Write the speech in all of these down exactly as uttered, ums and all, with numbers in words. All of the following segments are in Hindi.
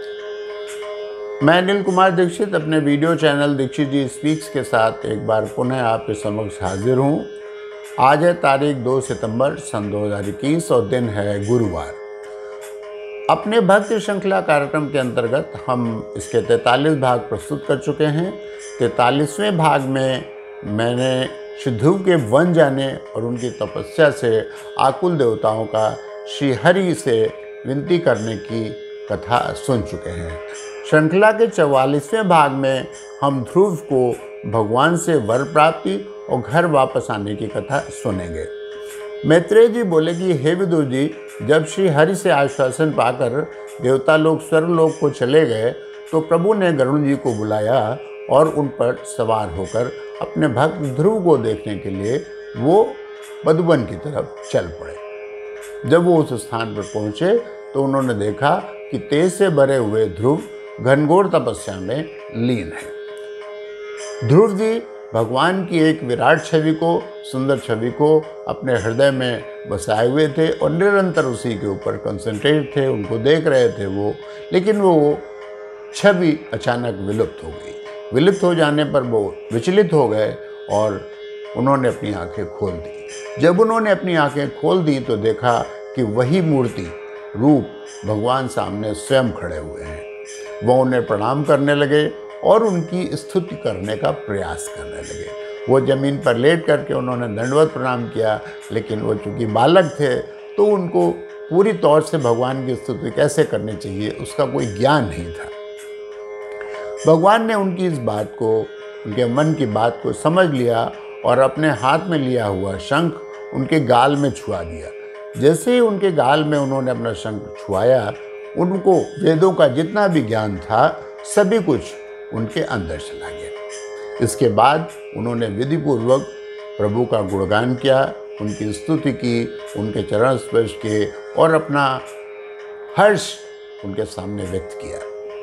मैं अनिल कुमार दीक्षित अपने video channel Dikshit ji speaks के साथ एक बार पुनः आपके समक्ष हाजिर हूँ। आज है तारीख दो सितंबर सन दो हज़ार इक्कीस और दिन है गुरुवार। अपने भक्ति श्रृंखला कार्यक्रम के अंतर्गत हम इसके तैंतालीस भाग प्रस्तुत कर चुके हैं। तैंतालीसवें भाग में मैंने श्री ध्रुव के वन जाने और उनकी तपस्या से आकुल देवताओं का श्री हरि से विनती करने की कथा सुन चुके हैं। श्रृंखला के चौवालीसवें भाग में हम ध्रुव को भगवान से वर प्राप्ति और घर वापस आने की कथा सुनेंगे। मैत्रेय जी बोले कि हे विदुर जी, जब श्री हरि से आश्वासन पाकर देवता लोग स्वर्गलोक को चले गए तो प्रभु ने गरुड़ जी को बुलाया और उन पर सवार होकर अपने भक्त ध्रुव को देखने के लिए वो मधुबन की तरफ चल पड़े। जब वो उस स्थान पर पहुँचे तो उन्होंने देखा कि तेज से भरे हुए ध्रुव घनघोर तपस्या में लीन है। ध्रुव जी भगवान की एक विराट छवि को, सुंदर छवि को अपने हृदय में बसाए हुए थे और निरंतर उसी के ऊपर कंसंट्रेट थे, उनको देख रहे थे वो। लेकिन वो छवि अचानक विलुप्त हो गई। विलुप्त हो जाने पर वो विचलित हो गए और उन्होंने अपनी आंखें खोल दी। जब उन्होंने अपनी आंखें खोल दी तो देखा कि वही मूर्ति रूप भगवान सामने स्वयं खड़े हुए हैं। वो उन्हें प्रणाम करने लगे और उनकी स्तुति करने का प्रयास करने लगे। वो जमीन पर लेट करके उन्होंने दंडवत प्रणाम किया, लेकिन वो चूँकि बालक थे तो उनको पूरी तौर से भगवान की स्तुति कैसे करनी चाहिए उसका कोई ज्ञान नहीं था। भगवान ने उनकी इस बात को, उनके मन की बात को समझ लिया और अपने हाथ में लिया हुआ शंख उनके गाल में छुआ दिया। जैसे ही उनके गाल में उन्होंने अपना शंख छुआया, उनको वेदों का जितना भी ज्ञान था सभी कुछ उनके अंदर चला गया। इसके बाद उन्होंने विधिपूर्वक प्रभु का गुणगान किया, उनकी स्तुति की, उनके चरण स्पर्श किए और अपना हर्ष उनके सामने व्यक्त किया।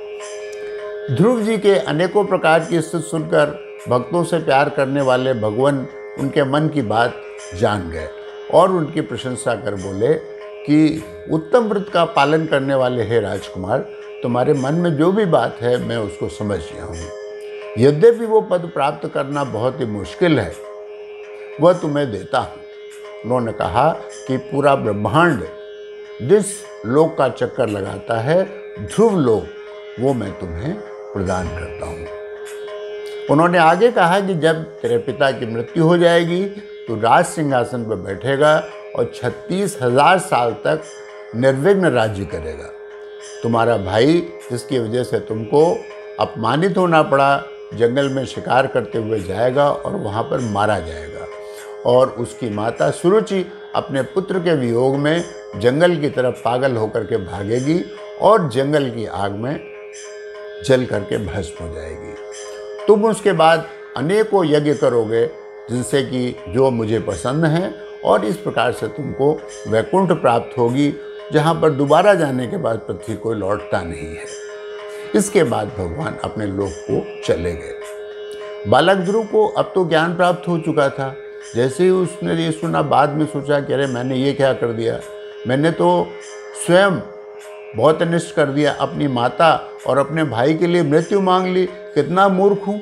ध्रुव जी के अनेकों प्रकार की स्तुति सुनकर भक्तों से प्यार करने वाले भगवान उनके मन की बात जान गए और उनकी प्रशंसा कर बोले कि उत्तम व्रत का पालन करने वाले हे राजकुमार, तुम्हारे मन में जो भी बात है मैं उसको समझ गया हूँ। यद्यपि वो पद प्राप्त करना बहुत ही मुश्किल है, वह तुम्हें देता हूँ। उन्होंने कहा कि पूरा ब्रह्मांड जिस लोक का चक्कर लगाता है, ध्रुव लोक, वो मैं तुम्हें प्रदान करता हूँ। उन्होंने आगे कहा कि जब तेरे पिता की मृत्यु हो जाएगी तो राज सिंहासन पर बैठेगा और छत्तीस हजार साल तक निर्विघ्न राज्य करेगा। तुम्हारा भाई, जिसकी वजह से तुमको अपमानित होना पड़ा, जंगल में शिकार करते हुए जाएगा और वहाँ पर मारा जाएगा। और उसकी माता सुरुचि अपने पुत्र के वियोग में जंगल की तरफ पागल होकर के भागेगी और जंगल की आग में जल करके भस्म हो जाएगी। तुम उसके बाद अनेकों यज्ञ करोगे जिनसे कि जो मुझे पसंद हैं, और इस प्रकार से तुमको वैकुंठ प्राप्त होगी, जहाँ पर दोबारा जाने के बाद पृथ्वी को लौटता नहीं है। इसके बाद भगवान अपने लोक को चले गए। बालक ध्रुव को अब तो ज्ञान प्राप्त हो चुका था। जैसे ही उसने ये सुना, बाद में सोचा कि अरे मैंने ये क्या कर दिया, मैंने तो स्वयं बहुत अनिष्ट कर दिया, अपनी माता और अपने भाई के लिए मृत्यु मांग ली, कितना मूर्ख हूँ।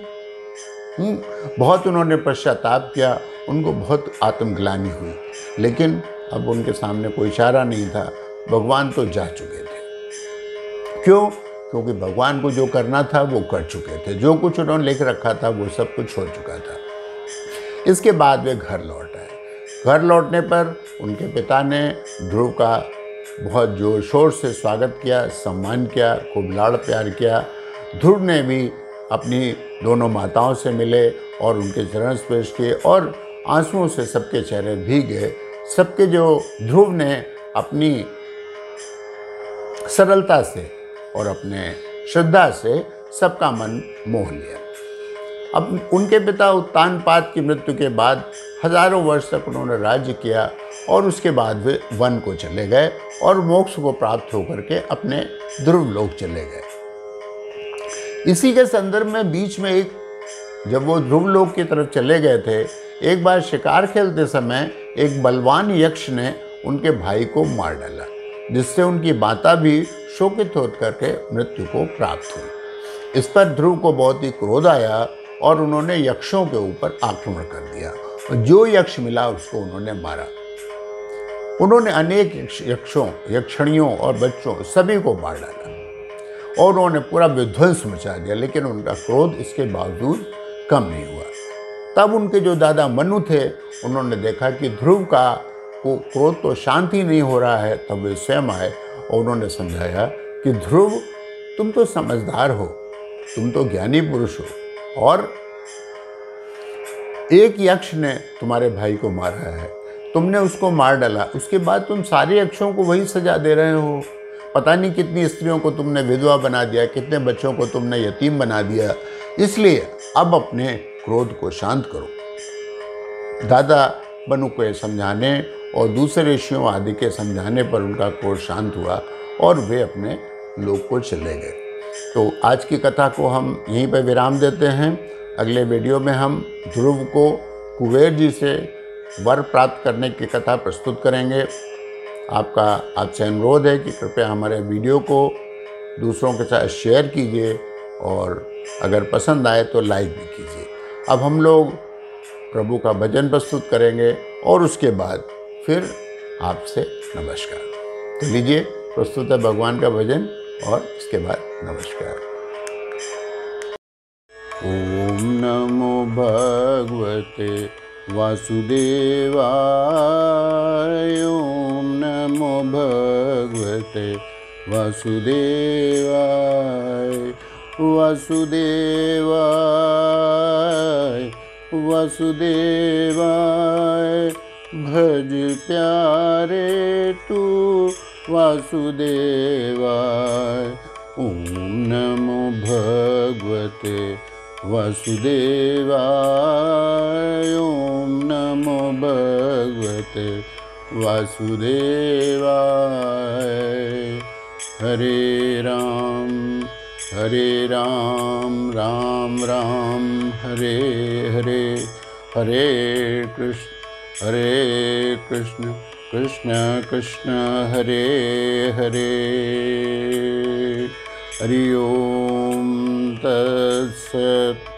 बहुत उन्होंने पश्चाताप किया, उनको बहुत आत्मग्लानि हुई, लेकिन अब उनके सामने कोई चारा नहीं था। भगवान तो जा चुके थे। क्यों? क्योंकि भगवान को जो करना था वो कर चुके थे। जो कुछ उन्होंने लिख रखा था वो सब कुछ हो चुका था। इसके बाद वे घर लौट आए। घर लौटने पर उनके पिता ने ध्रुव का बहुत जोर शोर से स्वागत किया, सम्मान किया, खूब लाड़ प्यार किया। ध्रुव ने भी अपनी दोनों माताओं से मिले और उनके चरण स्पर्श किए और आंसुओं से सबके चेहरे भीग गए। सबके जो ध्रुव ने अपनी सरलता से और अपने श्रद्धा से सबका मन मोह लिया। अब उनके पिता उत्तानपाद की मृत्यु के बाद हजारों वर्ष तक उन्होंने राज्य किया और उसके बाद वे वन को चले गए और मोक्ष को प्राप्त होकर के अपने ध्रुव लोक चले गए। इसी के संदर्भ में बीच में एक, जब वो ध्रुव लोक की तरफ चले गए थे, एक बार शिकार खेलते समय एक बलवान यक्ष ने उनके भाई को मार डाला, जिससे उनकी माता भी शोकित होकर के मृत्यु को प्राप्त हुई। इस पर ध्रुव को बहुत ही क्रोध आया और उन्होंने यक्षों के ऊपर आक्रमण कर दिया और जो यक्ष मिला उसको उन्होंने मारा। उन्होंने अनेक यक्षों, यक्षणियों और बच्चों सभी को मार डाला और उन्होंने पूरा विध्वंस मचा दिया, लेकिन उनका क्रोध इसके बावजूद कम नहीं हुआ। तब उनके जो दादा मनु थे, उन्होंने देखा कि ध्रुव का को क्रोध तो शांत ही नहीं हो रहा है। तब वे स्वयं आए और उन्होंने समझाया कि ध्रुव, तुम तो समझदार हो, तुम तो ज्ञानी पुरुष हो और एक यक्ष ने तुम्हारे भाई को मारा है, तुमने उसको मार डाला, उसके बाद तुम सारे यक्षों को वही सजा दे रहे हो। पता नहीं कितनी स्त्रियों को तुमने विधवा बना दिया, कितने बच्चों को तुमने यतीम बना दिया। इसलिए अब अपने क्रोध को शांत करो। दादा मनु को समझाने और दूसरे ऋषियों आदि के समझाने पर उनका क्रोध शांत हुआ और वे अपने लोक को चले गए। तो आज की कथा को हम यहीं पर विराम देते हैं। अगले वीडियो में हम ध्रुव को कुबेर जी से वर प्राप्त करने की कथा प्रस्तुत करेंगे। आपका आपसे अनुरोध है कि कृपया हमारे वीडियो को दूसरों के साथ शेयर कीजिए और अगर पसंद आए तो लाइक भी कीजिए। अब हम लोग प्रभु का भजन प्रस्तुत करेंगे और उसके बाद फिर आपसे नमस्कार। तो लीजिए, प्रस्तुत है भगवान का भजन और इसके बाद नमस्कार। ओम नमो भगवते वासुदेवाय, ओम नमो भगवते वासुदेवाय। वासुदेवाय वासुदेवाय, भज प्यारे तू वासुदेवाय। ओम नमो भगवते वासुदेवाय, ओम नमो भगवते वासुदेवाय। हरे राम हरे राम राम राम हरे हरे, हरे कृष्ण हरे कृष्ण कृष्ण कृष्ण हरे हरे। हरि ओम तत्सत्।